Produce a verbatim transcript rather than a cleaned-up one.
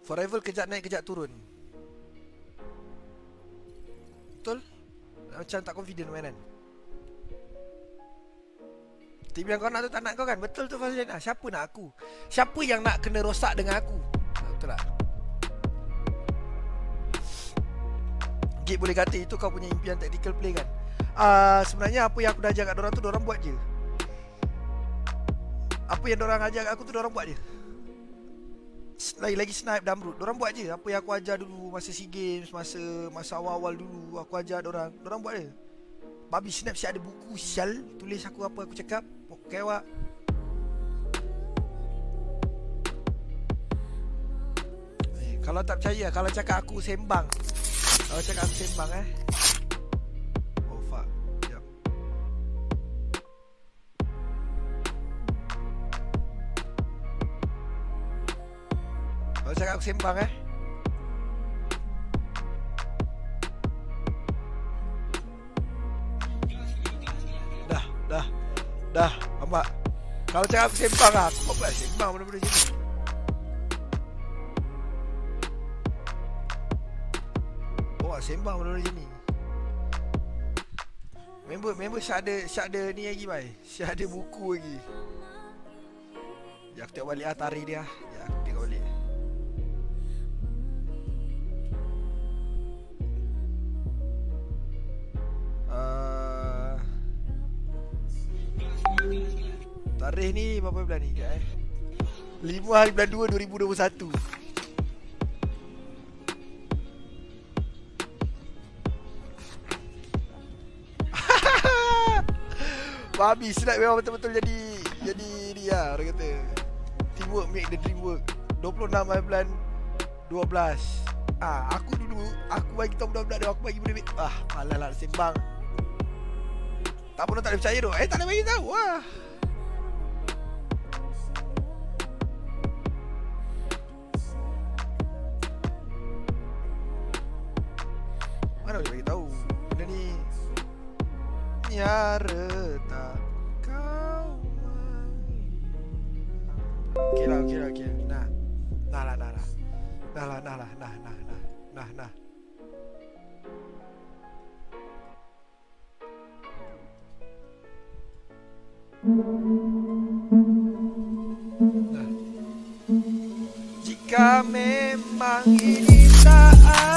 Forever kejap naik kejap turun. Betul? Macam tak confident mainan. Tim yang kau nak tu tak nak kau kan? Betul tu Fazlin. Ah, siapa nak aku? Siapa yang nak kena rosak dengan aku? Ah, betul tak? Gip boleh kata itu kau punya impian tactical play kan? Uh, sebenarnya apa yang aku dah ajar kat dorang tu dorang buat je. Apa yang dorang ajar kat aku tu dorang buat je. Lagi-lagi snipe Damrut, dorang buat je. Apa yang aku ajar dulu masa SEA Games, masa masa awal-awal dulu aku ajar dorang, dorang buat je. Babi snap siap ada buku sial, tulis aku apa aku cakap. Kewak. Eh, kalau tak percaya, kalau cakap aku sembang. Kalau cakap aku sembang eh. Oh fuck. Sekejap. Kalau cakap aku sembang eh. Dah, dah. Dah, nampak. Kalau cakap aku sembang lah, aku tak buat sembang benda-benda macam ni. Oh, sembang benda-benda macam ni. Member, member Syak ada, Syak ada ni lagi, bhai. Syak ada buku lagi. Ya, aku tengok balik lah tarikh dia. Ya, aku tengok balik. Uh, tarikh ni berapa bulan ni? Sekejap eh. lima hari bulan dua dua ribu dua puluh satu. Babi snap memang betul-betul jadi jadi dia orang kata. Teamwork make the dream work. dua puluh enam hari bulan dua belas. Ah, aku dulu aku bagi tahu budak-budak dia, aku bagi benda ah, malas lah sembang. Tak pun tak ada percaya tu. Eh tak nak bagi tahu ah. Mana boleh bagi tahu benda ni. Nyara tak kau. Okey lah, okey lah, okey. Nah. Nah lah, nah lah. Nah lah, nah lah, nah, nah, nah. Nah, nah. Nah. Jika memang ini tak